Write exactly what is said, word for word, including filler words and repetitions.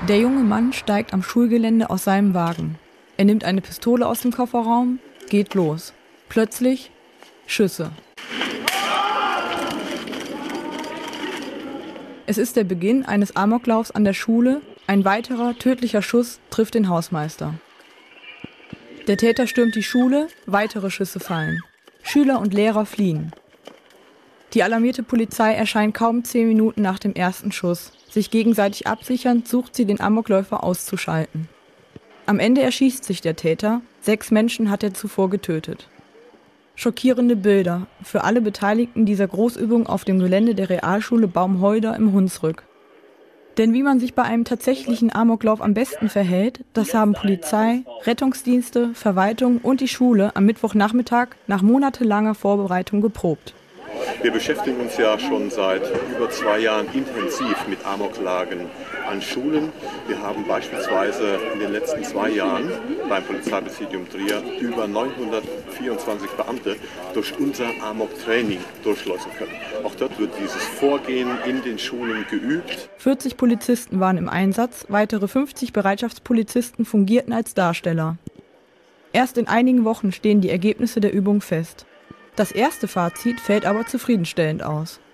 Der junge Mann steigt am Schulgelände aus seinem Wagen. Er nimmt eine Pistole aus dem Kofferraum, geht los. Plötzlich Schüsse. Es ist der Beginn eines Amoklaufs an der Schule. Ein weiterer tödlicher Schuss trifft den Hausmeister. Der Täter stürmt die Schule, weitere Schüsse fallen. Schüler und Lehrer fliehen. Die alarmierte Polizei erscheint kaum zehn Minuten nach dem ersten Schuss. Sich gegenseitig absichernd sucht sie, den Amokläufer auszuschalten. Am Ende erschießt sich der Täter. Sechs Menschen hat er zuvor getötet. Schockierende Bilder für alle Beteiligten dieser Großübung auf dem Gelände der Realschule Baumholder im Hunsrück. Denn wie man sich bei einem tatsächlichen Amoklauf am besten verhält, das haben Polizei, Rettungsdienste, Verwaltung und die Schule am Mittwochnachmittag nach monatelanger Vorbereitung geprobt. Wir beschäftigen uns ja schon seit über zwei Jahren intensiv mit Amoklagen an Schulen. Wir haben beispielsweise in den letzten zwei Jahren beim Polizeipräsidium Trier über neunhundertvierundzwanzig Beamte durch unser Amok-Training durchschleusen können. Auch dort wird dieses Vorgehen in den Schulen geübt. vierzig Polizisten waren im Einsatz, weitere fünfzig Bereitschaftspolizisten fungierten als Darsteller. Erst in einigen Wochen stehen die Ergebnisse der Übung fest. Das erste Fazit fällt aber zufriedenstellend aus.